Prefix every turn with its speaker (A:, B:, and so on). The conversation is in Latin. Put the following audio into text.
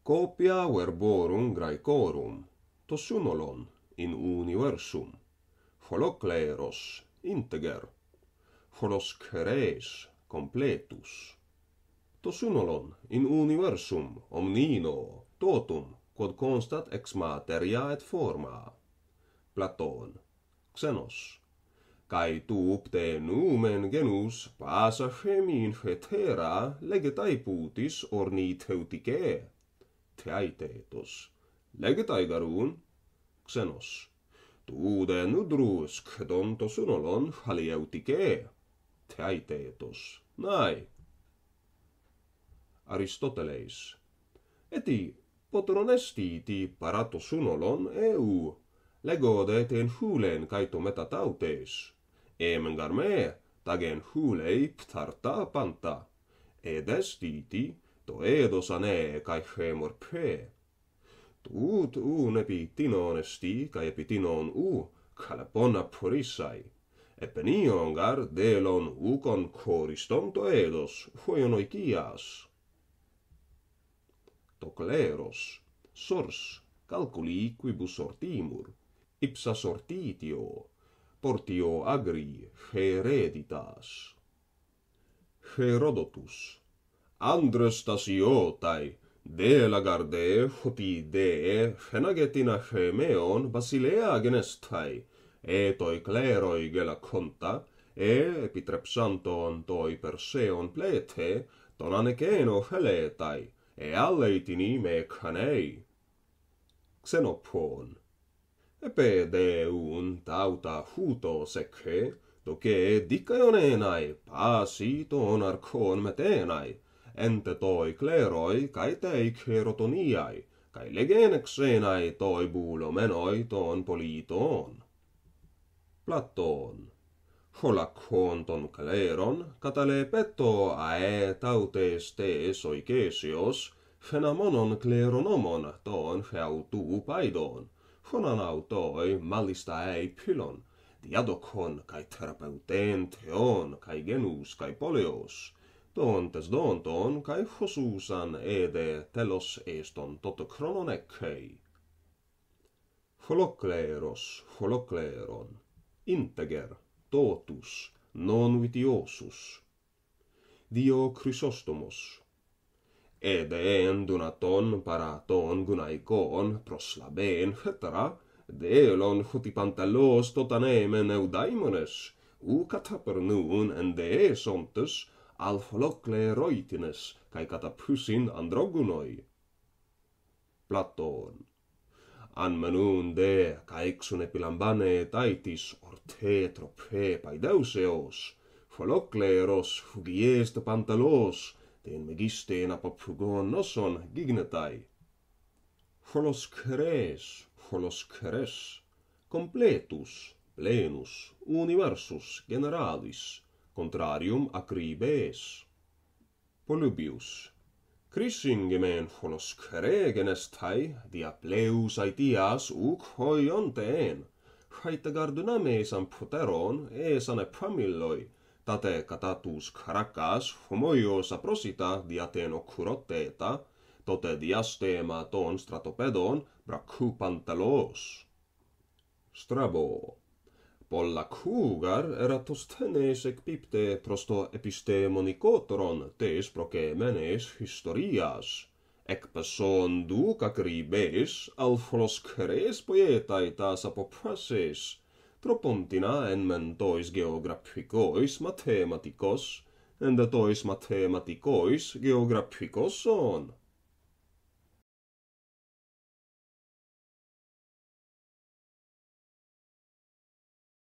A: Copia Verborum Graecorum, το σύνολον in universum, ὁλόκληρος integer, ὁλοσχερής completus. Το σύνολον in universum omnino totum quod constat ex materia et forma. Platon, Xenos. Kai tu pte numen genus pasa chemin hetera legetai putis orni theutike. Theaitetos. Legetai garun, Xenos. Tu de nudrus kdon to synolon halieutike. Theaitetos. Nai. Aristoteles. Eti potron esti ti parato synolon eu. Legode ten hulen kaito metatautes. Emengar me tagen hulei ptarta panta. Edestiti to edos ane kai hemor pe. Tut un epitinon esti kai epitinon u kalapona porisai. Epeniongar delon ukon choriston to edos huionoikias. To kleros, sors, calculi quibus sortimur, ipsa sortitio, portio agri hereditas. Herodotus, andres tasiotai, de lagarde hoti de henagetina hemeon basilea genestai, toi cleroi gela conta, epitrepsanton toi perseon plete, ton anekeno heletai, alleitini me canei. Xenopon. Epe deun tauta huto secche, doce dicaionenai pasi ton arcon metenai, ente toi cleroi cae tei cerotoniai, cae legenexenai toi bulomenoi ton politon. Platon. Holacon ton cleron, catale petto ae tautes tes oikesios, phenamonon cleronomon ton heautu paidon, phonanautoi malistaei pylon, diadokon kai therapeuten theon kai genus kai poleos, ton tes donton kai hosusan ede telos eston totochrononekei. Ὁλόκληρος, integer, totus, non vitiosus. Dio Chrysostomos. Ede endunaton paraton gunaikon proslaben hetera, delon hotipantalos totanemen eudaimones, u catapernun ende sontes, al ὁλόκληρόιτines, kai cataphusin androgunoi. Platon. Anmenun de caexun epilambane taitis orte trope paideuseos, ὁλόκληρος fugieste pantalos, ten megiste apophugon noson gignetai. Ὁλοσχερές, completus, plenus, universus, generalis, contrarium acribes. Polybius. Chrysingemen ὁλοσχερέ genestai, diapleus aetias uc hoionteen, haitegardunames amputeron esan epamilloi, tate catatus caracas homoios aprosita diateno curoteta, tote diastema ton stratopedon bracupantalos. Strabo. Polla cougar eratosthenes ecpipte prosto epistemonikotoron tes procemenes historias, ecpeson duc acribes al ὁλοσχερές poietaitas apoprases, tropontina en mentois geographicois mathematicos, ende tois mathematicos geographicos son.